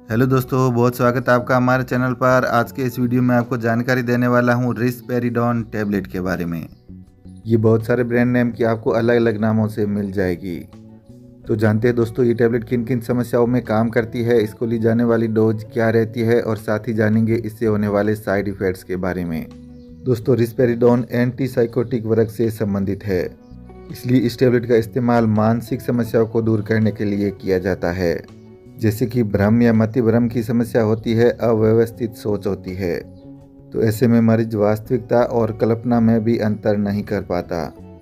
Hello दोस्तों, बहुत स्वागत है आपका हमारे चैनल पर। आज के इस वीडियो में आपको जानकारी देने वाला हूँ रिस्पेरिडोन टैबलेट के बारे में। ये बहुत सारे ब्रांड नेम की आपको अलग अलग नामों से मिल जाएगी। तो जानते हैं दोस्तों, ये टैबलेट किन किन समस्याओं में काम करती है, इसको ली जाने वाली डोज क्या रहती है और साथ ही जानेंगे इससे होने वाले साइड इफ़ेक्ट्स के बारे में। दोस्तों, रिस्पेरिडोन एंटीसाइकोटिक वर्ग से संबंधित है, इसलिए इस टैबलेट का इस्तेमाल मानसिक समस्याओं को दूर करने के लिए किया जाता है, जैसे कि भ्रम या मति भ्रम की समस्या होती है, अव्यवस्थित सोच होती है। तो ऐसे में मरीज वास्तविकता और कल्पना में भी अंतर नहीं कर पाता,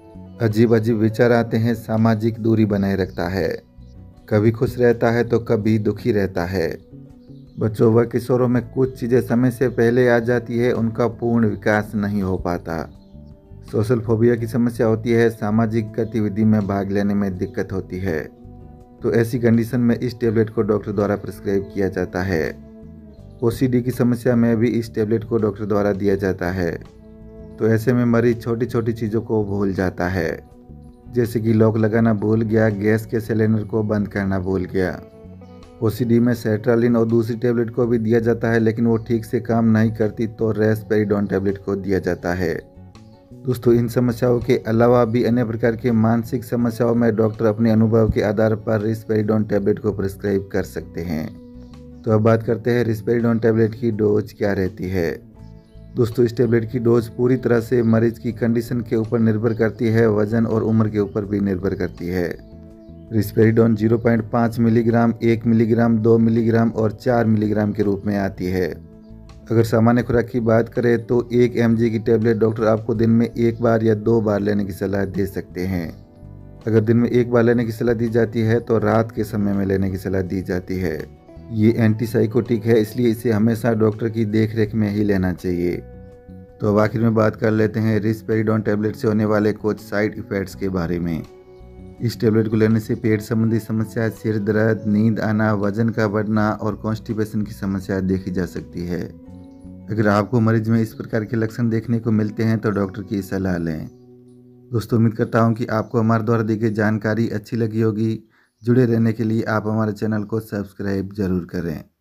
अजीब अजीब विचार आते हैं, सामाजिक दूरी बनाए रखता है, कभी खुश रहता है तो कभी दुखी रहता है। बच्चों व किशोरों में कुछ चीज़ें समय से पहले आ जाती है, उनका पूर्ण विकास नहीं हो पाता। सोशल फोबिया की समस्या होती है, सामाजिक गतिविधि में भाग लेने में दिक्कत होती है। तो ऐसी कंडीशन में इस टैबलेट को डॉक्टर द्वारा प्रिस्क्राइब किया जाता है। ओसीडी की समस्या में भी इस टैबलेट को डॉक्टर द्वारा दिया जाता है। तो ऐसे में मरीज छोटी छोटी चीज़ों को भूल जाता है, जैसे कि लॉक लगाना भूल गया, गैस के सिलेंडर को बंद करना भूल गया। ओसीडी में सेट्रालिन और दूसरी टैबलेट को भी दिया जाता है, लेकिन वो ठीक से काम नहीं करती तो रेस्पेरिडोन टैबलेट को दिया जाता है। दोस्तों, इन समस्याओं के अलावा भी अन्य प्रकार की मानसिक समस्याओं में डॉक्टर अपने अनुभव के आधार पर रिस्पेरिडोन टैबलेट को प्रिस्क्राइब कर सकते हैं। तो अब बात करते हैं रिस्पेरिडोन टैबलेट की डोज क्या रहती है। दोस्तों, इस टैबलेट की डोज पूरी तरह से मरीज की कंडीशन के ऊपर निर्भर करती है, वजन और उम्र के ऊपर भी निर्भर करती है। रिस्पेरिडोन 0.5 मिलीग्राम, 1 मिलीग्राम, 2 मिलीग्राम और 4 मिलीग्राम के रूप में आती है। अगर सामान्य खुराक की बात करें तो 1 mg की टैबलेट डॉक्टर आपको दिन में 1 बार या 2 बार लेने की सलाह दे सकते हैं। अगर दिन में 1 बार लेने की सलाह दी जाती है तो रात के समय में लेने की सलाह दी जाती है। ये एंटीसाइकोटिक है, इसलिए इसे हमेशा डॉक्टर की देखरेख में ही लेना चाहिए। तो अब आखिर में बात कर लेते हैं रिस्पेरिडोन टैबलेट से होने वाले कुछ साइड इफ़ेक्ट्स के बारे में। इस टैबलेट को लेने से पेट संबंधी समस्या, सिर दर्द, नींद आना, वजन का बढ़ना और कॉन्स्टिपेशन की समस्या देखी जा सकती है। अगर आपको मरीज में इस प्रकार के लक्षण देखने को मिलते हैं तो डॉक्टर की सलाह लें। दोस्तों, उम्मीद करता हूं कि आपको हमारे द्वारा दी गई जानकारी अच्छी लगी होगी। जुड़े रहने के लिए आप हमारे चैनल को सब्सक्राइब जरूर करें।